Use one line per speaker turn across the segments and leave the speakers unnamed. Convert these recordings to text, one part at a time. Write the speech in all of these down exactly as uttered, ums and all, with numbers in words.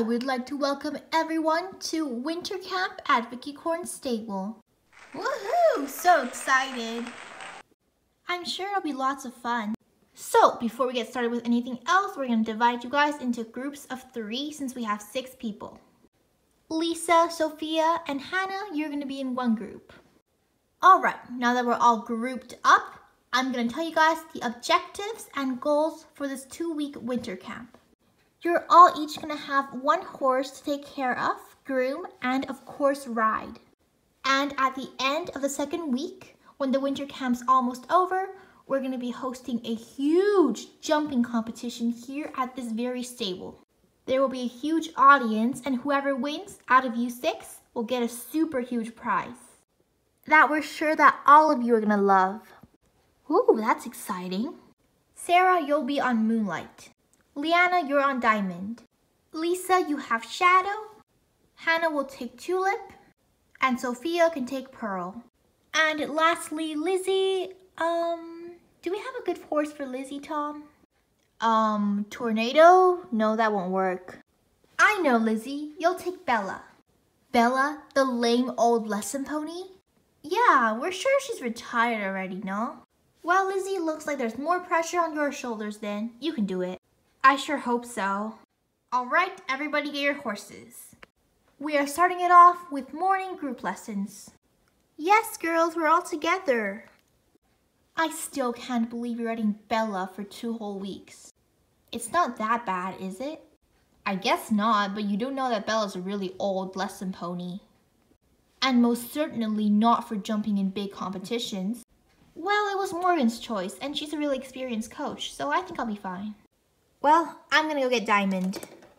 I would like to welcome everyone to winter camp at Vicky Corn's stable. Woohoo! So excited! I'm sure it'll be lots of fun. So, before we get started with anything else, we're going to divide you guys into groups of three since we have six people. Lisa, Sophia, and Hannah, you're going to be in one group. Alright, now that we're all grouped up, I'm going to tell you guys the objectives and goals for this two-week winter camp. You're all each going to have one horse to take care of, groom, and of course ride. And at the end of the second week, when the winter camp's almost over, we're going to be hosting a huge jumping competition here at this very stable. There will be a huge audience, and whoever wins out of you six will get a super huge prize that we're sure that all of you are going to love. Ooh, that's exciting. Sarah, you'll be on Moonlight. Liana, you're on Diamond. Lisa, you have Shadow. Hannah will take Tulip. And Sophia can take Pearl. And lastly, Lizzie, um, do we have a good horse for Lizzie, Tom? Um, Tornado? No, that won't work. I know, Lizzie. You'll take Bella. Bella, the lame old lesson pony? Yeah, we're sure she's retired already, no? Well, Lizzie, looks like there's more pressure on your shoulders then. You can do it. I sure hope so. All right, everybody get your horses. We are starting it off with morning group lessons. Yes, girls, we're all together. I still can't believe you're riding Bella for two whole weeks. It's not that bad, is it? I guess not, but you do know that Bella's a really old lesson pony. And most certainly not for jumping in big competitions. Well, it was Morgan's choice, and she's a really experienced coach, so I think I'll be fine. Well, I'm gonna go get Diamond.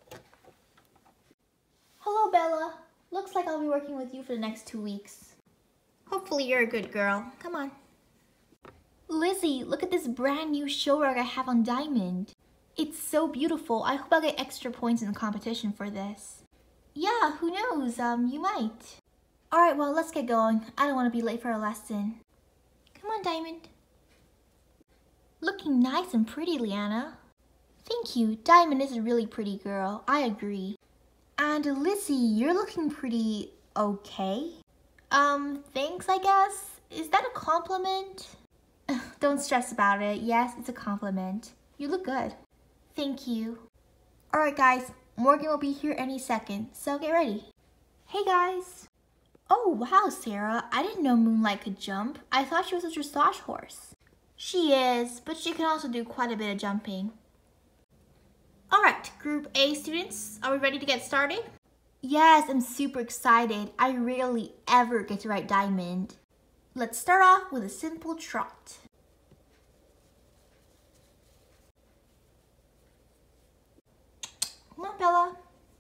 Hello, Bella. Looks like I'll be working with you for the next two weeks. Hopefully you're a good girl. Come on. Lizzie, look at this brand new show rug I have on Diamond. It's so beautiful. I hope I'll get extra points in the competition for this. Yeah, who knows? Um, you might. Alright, well, let's get going. I don't want to be late for a lesson. Come on, Diamond. Looking nice and pretty, Liana. Thank you. Diamond is a really pretty girl. I agree. And Lizzie, you're looking pretty okay. Um, thanks, I guess. Is that a compliment? Don't stress about it. Yes, it's a compliment. You look good. Thank you. Alright, guys. Morgan will be here any second, so get ready. Hey, guys. Oh, wow, Sarah. I didn't know Moonlight could jump. I thought she was a dressage horse. She is, but she can also do quite a bit of jumping. Alright, Group A students, are we ready to get started? Yes, I'm super excited. I rarely ever get to ride Diamond. Let's start off with a simple trot. Come on, Bella.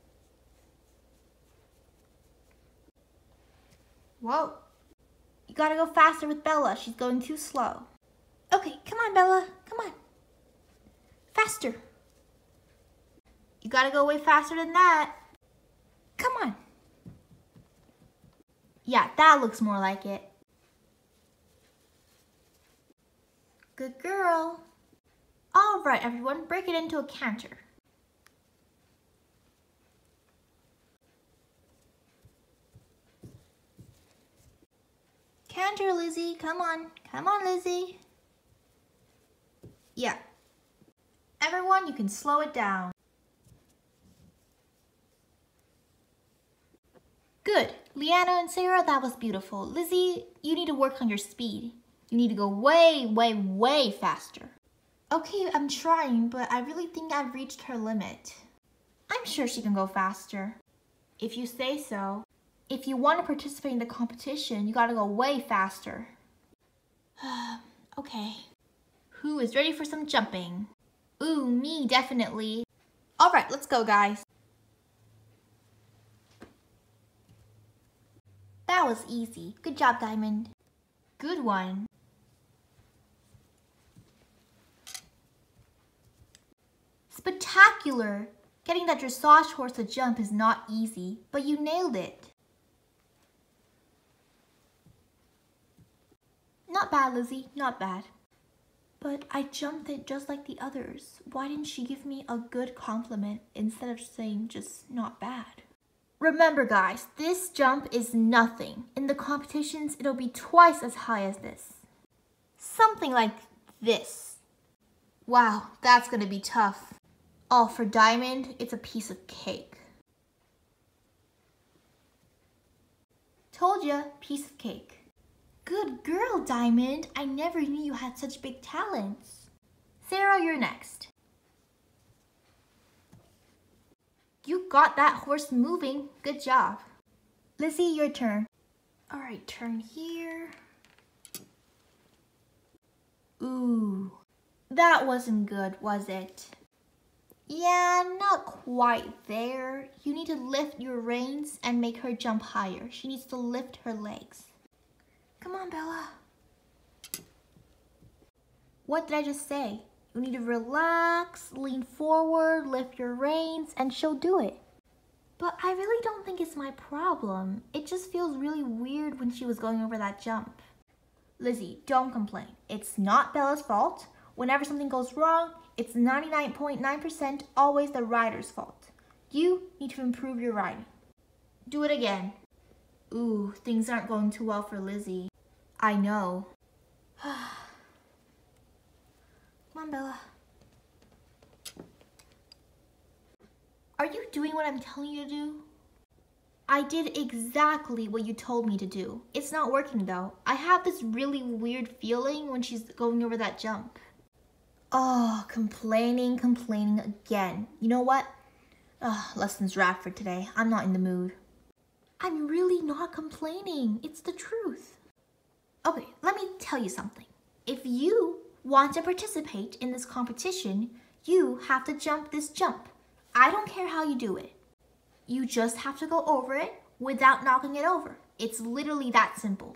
Whoa. You gotta go faster with Bella. She's going too slow. Okay, come on, Bella. Come on. Faster. You gotta go way faster than that. Come on. Yeah, that looks more like it. Good girl. All right, everyone, break it into a canter. Canter, Lizzie. Come on. Come on, Lizzie. Yeah. Everyone, you can slow it down. Good. Liana and Sarah, that was beautiful. Lizzie, you need to work on your speed. You need to go way, way, way faster. Okay, I'm trying, but I really think I've reached her limit. I'm sure she can go faster. If you say so. If you want to participate in the competition, you gotta go way faster. Okay. Who is ready for some jumping? Ooh, me, definitely. All right, let's go, guys. That was easy. Good job, Diamond. Good one. Spectacular! Getting that dressage horse to jump is not easy, but you nailed it. Not bad, Lizzie. Not bad. But I jumped it just like the others. Why didn't she give me a good compliment instead of saying just not bad? Remember guys, this jump is nothing. In the competitions, it'll be twice as high as this. Something like this. Wow, that's gonna be tough. Oh, for Diamond, it's a piece of cake. Told ya, piece of cake. Good girl, Diamond. I never knew you had such big talents. Sarah, you're next. You got that horse moving. Good job. Lizzie, your turn. All right, turn here. Ooh, that wasn't good, was it? Yeah, not quite there. You need to lift your reins and make her jump higher. She needs to lift her legs. Come on, Bella. What did I just say? You need to relax, lean forward, lift your reins, and she'll do it. But I really don't think it's my problem. It just feels really weird when she was going over that jump. Lizzie, don't complain. It's not Bella's fault. Whenever something goes wrong, it's ninety-nine point nine percent always the rider's fault. You need to improve your riding. Do it again. Ooh, things aren't going too well for Lizzie. I know. Come on, Bella. Are you doing what I'm telling you to do? I did exactly what you told me to do. It's not working though. I have this really weird feeling when she's going over that jump. Oh, complaining, complaining again. You know what? Oh, lessons wrapped for today. I'm not in the mood. I'm really not complaining. It's the truth. Okay, let me tell you something. If you want to participate in this competition, you have to jump this jump. I don't care how you do it. You just have to go over it without knocking it over. It's literally that simple.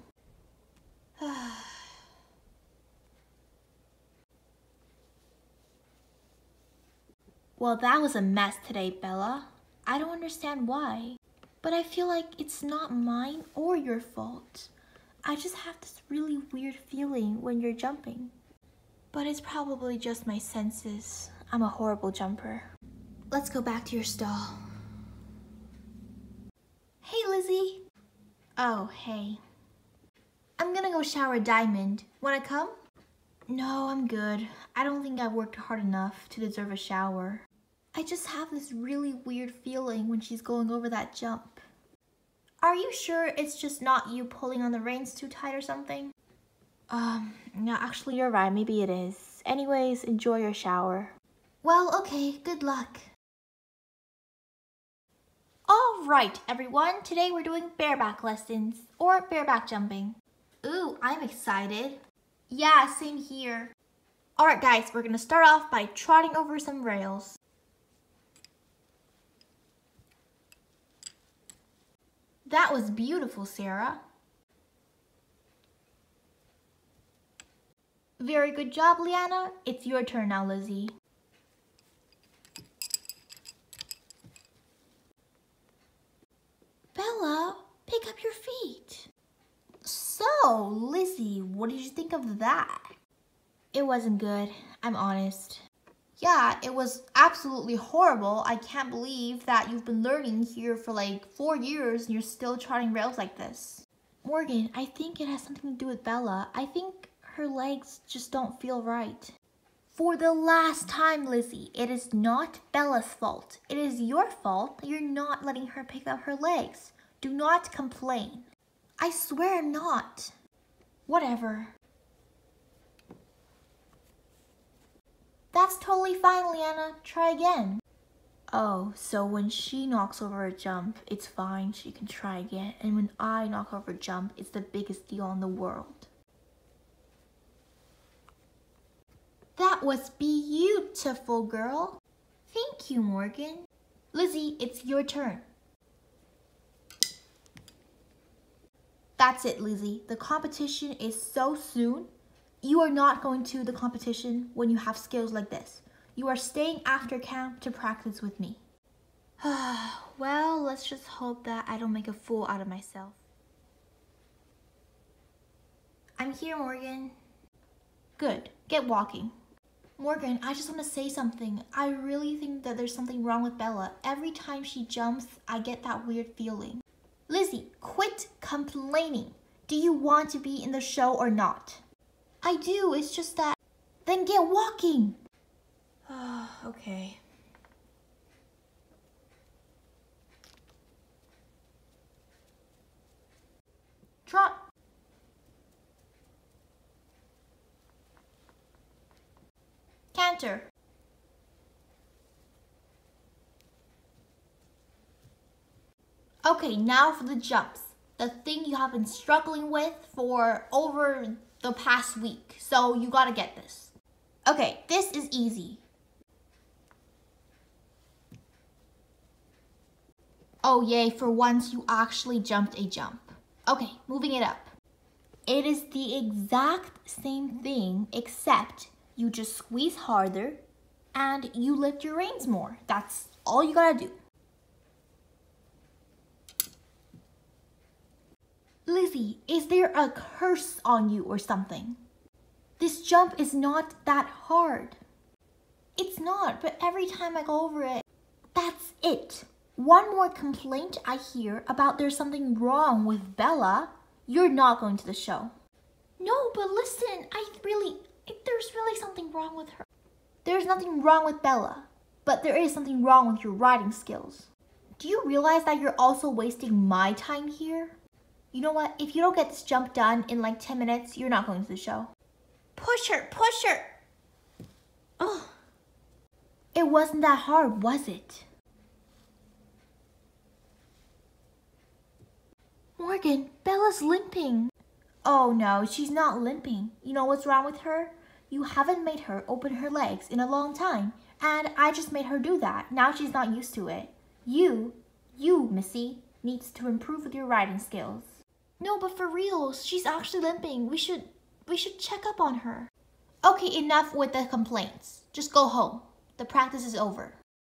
Well, that was a mess today, Bella. I don't understand why, but I feel like it's not mine or your fault. I just have this really weird feeling when you're jumping. But it's probably just my senses. I'm a horrible jumper. Let's go back to your stall. Hey, Lizzie. Oh, hey. I'm gonna go shower Diamond. Wanna come? No, I'm good. I don't think I've worked hard enough to deserve a shower. I just have this really weird feeling when she's going over that jump. Are you sure it's just not you pulling on the reins too tight or something? Um, no, actually you're right. Maybe it is. Anyways, enjoy your shower. Well, okay. Good luck. All right, everyone. Today we're doing bareback lessons or bareback jumping. Ooh, I'm excited. Yeah, same here. All right, guys, we're gonna start off by trotting over some rails. That was beautiful, Sarah. Very good job, Liana. It's your turn now, Lizzie. Bella, pick up your feet. So, Lizzie, what did you think of that? It wasn't good, I'm honest. Yeah, it was absolutely horrible. I can't believe that you've been learning here for like four years and you're still trotting rails like this. Morgan, I think it has something to do with Bella. I think her legs just don't feel right. For the last time, Lizzie, it is not Bella's fault. It is your fault that you're not letting her pick up her legs. Do not complain. I swear I'm not. Whatever. That's totally fine, Liana. Try again. Oh, so when she knocks over a jump, it's fine. She can try again. And when I knock over a jump, it's the biggest deal in the world. That was beautiful, girl. Thank you, Morgan. Lizzie, it's your turn. That's it, Lizzie. The competition is so soon. You are not going to the competition when you have skills like this. You are staying after camp to practice with me. Well, let's just hope that I don't make a fool out of myself. I'm here, Morgan. Good. Get walking. Morgan, I just want to say something. I really think that there's something wrong with Bella. Every time she jumps, I get that weird feeling. Lizzie, quit complaining. Do you want to be in the show or not? I do. It's just that... Then get walking. Okay. Trot. Canter. Okay, now for the jumps. The thing you have been struggling with for over the past week. So you gotta get this. Okay, this is easy. Oh yay, for once you actually jumped a jump. Okay, moving it up. It is the exact same thing except you just squeeze harder and you lift your reins more. That's all you gotta do. Lizzie, is there a curse on you or something? This jump is not that hard. It's not, but every time I go over it, that's it. One more complaint I hear about there's something wrong with Bella, you're not going to the show. No, but listen, I really, there's really something wrong with her. There's nothing wrong with Bella, but there is something wrong with your riding skills. Do you realize that you're also wasting my time here? You know what? If you don't get this jump done in like ten minutes, you're not going to the show. Push her, push her. Oh, it wasn't that hard, was it? Morgan, Bella's limping. Oh no, she's not limping. You know what's wrong with her? You haven't made her open her legs in a long time, and I just made her do that. Now she's not used to it. You, you, Missy, needs to improve with your riding skills. No, but for real, she's actually limping. We should, we should check up on her. Okay, enough with the complaints. Just go home. The practice is over.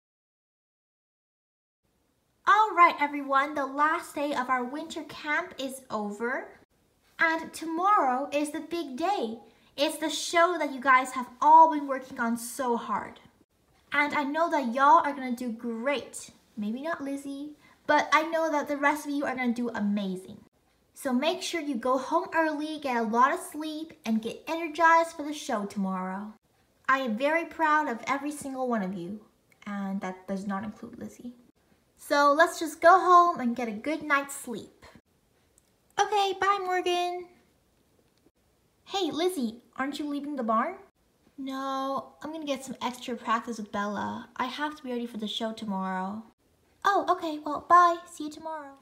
All right, everyone, the last day of our winter camp is over. And tomorrow is the big day. It's the show that you guys have all been working on so hard. And I know that y'all are gonna do great. Maybe not Lizzie, but I know that the rest of you are gonna do amazing. So make sure you go home early, get a lot of sleep, and get energized for the show tomorrow. I am very proud of every single one of you, and that does not include Lizzie. So let's just go home and get a good night's sleep. Okay, bye Morgan. Hey Lizzie, aren't you leaving the barn? No, I'm gonna get some extra practice with Bella. I have to be ready for the show tomorrow. Oh, okay, well, bye. See you tomorrow.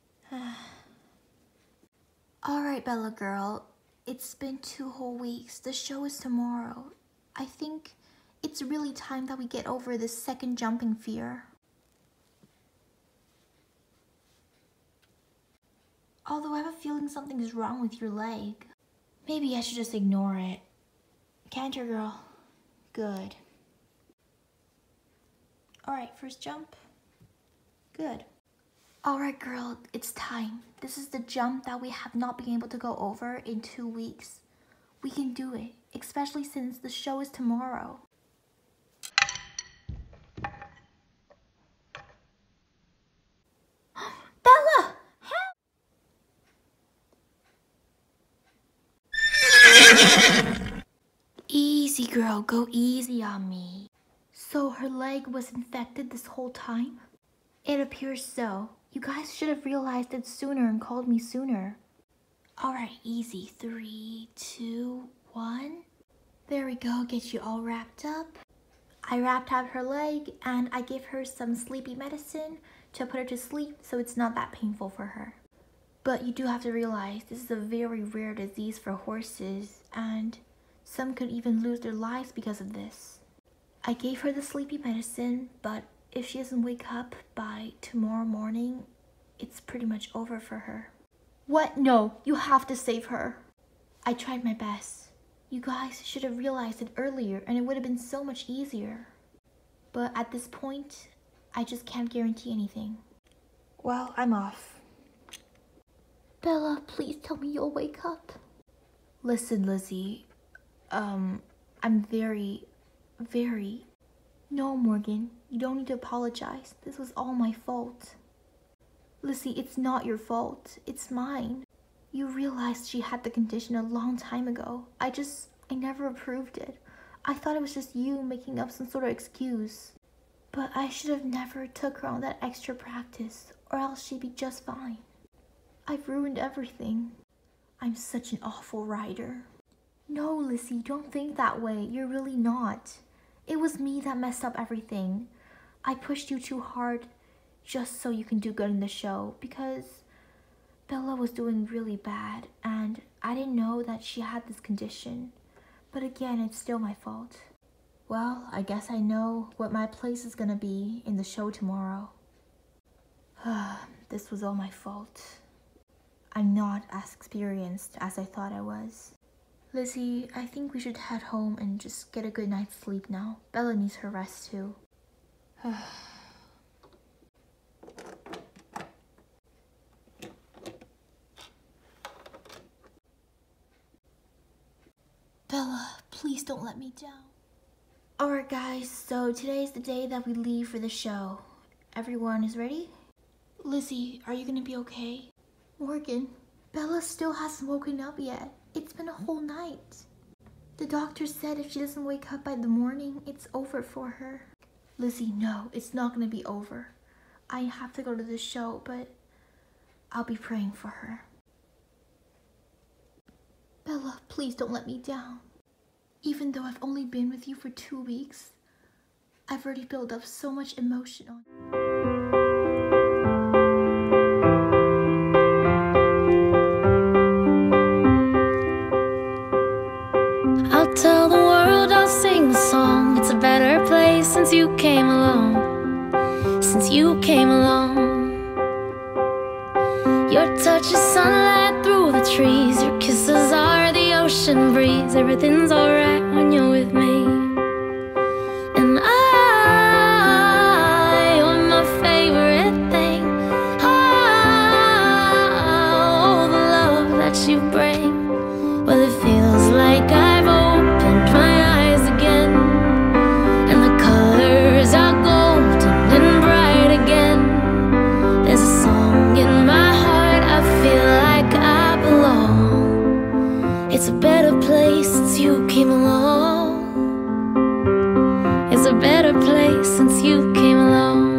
All right, Bella girl. It's been two whole weeks. The show is tomorrow. I think it's really time that we get over this second jumping fear. Although I have a feeling something is wrong with your leg. Maybe I should just ignore it. Canter girl. Good. All right, first jump. Good. All right, girl, it's time. This is the jump that we have not been able to go over in two weeks. We can do it, especially since the show is tomorrow. Bella! Help! Easy, girl, go easy on me. So her leg was infected this whole time? It appears so. You guys should have realized it sooner and called me sooner. All right, easy. Three, two, one. There we go, get you all wrapped up. I wrapped out her leg and I gave her some sleepy medicine to put her to sleep so it's not that painful for her. But you do have to realize this is a very rare disease for horses and some could even lose their lives because of this. I gave her the sleepy medicine, but if she doesn't wake up by tomorrow morning, it's pretty much over for her. What? No, you have to save her. I tried my best. You guys should have realized it earlier and it would have been so much easier. But at this point, I just can't guarantee anything. Well, I'm off. Bella, please tell me you'll wake up. Listen, Lizzie, Um, I'm very, very... No, Morgan, you don't need to apologize. This was all my fault. Lizzie, it's not your fault. It's mine. You realized she had the condition a long time ago. I just, I never approved it. I thought it was just you making up some sort of excuse. But I should have never took her on that extra practice, or else she'd be just fine. I've ruined everything. I'm such an awful rider. No, Lizzie, don't think that way. You're really not. It was me that messed up everything. I pushed you too hard just so you can do good in the show, because Bella was doing really bad and I didn't know that she had this condition. But again, it's still my fault. Well, I guess I know what my place is gonna be in the show tomorrow. This was all my fault. I'm not as experienced as I thought I was. Lizzie, I think we should head home and just get a good night's sleep now. Bella needs her rest too. Bella, please don't let me down. Alright guys, so today's the day that we leave for the show. Everyone is ready? Lizzie, are you gonna be okay? Morgan, Bella still hasn't woken up yet. It's been a whole night. The doctor said if she doesn't wake up by the morning, it's over for her. Lizzie, no, it's not gonna be over. I have to go to the show, but I'll be praying for her. Bella, please don't let me down. Even though I've only been with you for two weeks, I've already built up so much emotion on you.
I'll tell the world, I'll sing the song. It's a better place since you came along. Since you came along. Your touch is sunlight through the trees. Your kisses are the ocean breeze. Everything's alright when you're with me. And I, you're my favorite thing. Oh, the love that you bring. Well, it feels like I've opened my eyes again, and the colors are golden and bright again. There's a song in my heart, I feel like I belong. It's a better place since you came along. It's a better place since you came along.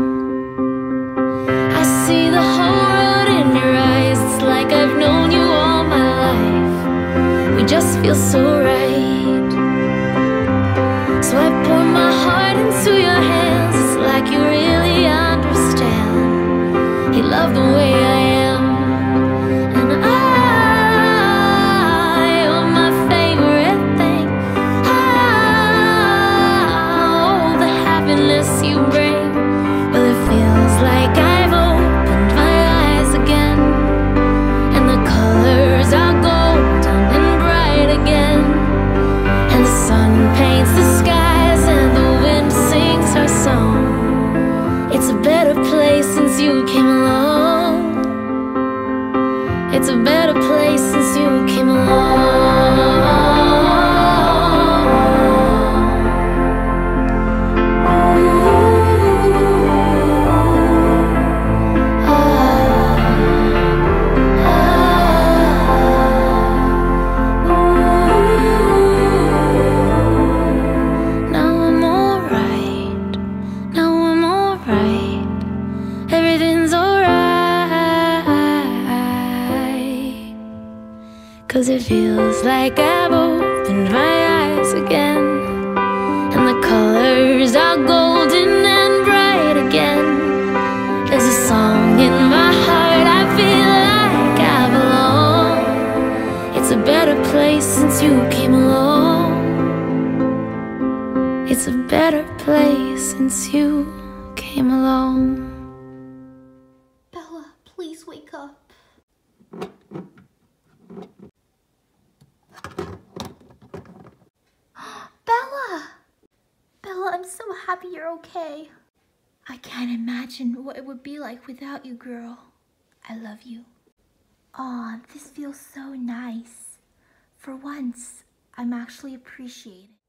I see the whole world in your eyes. It's like I've known you all my life. We just feel so right. So I pour my heart into your hands. It's like you really understand. You love the way I am. And I, you're my favorite thing. Oh, the happiness you bring. Well, it feels like I've opened my eyes again, and the colors are golden and again, and the sun paints the skies and the wind sings our song. It's a better place since you came along. It's a better place since you came along. Cause it feels like I've opened my eyes again, and the colors are golden and bright again. There's a song in my heart, I feel like I belong. It's a better place since you came along. It's a better place since you came along.
Bella, please wake up. Bella! Bella, I'm so happy you're okay. I can't imagine what it would be like without you, girl. I love you. Aw, this feels so nice. For once, I'm actually appreciated.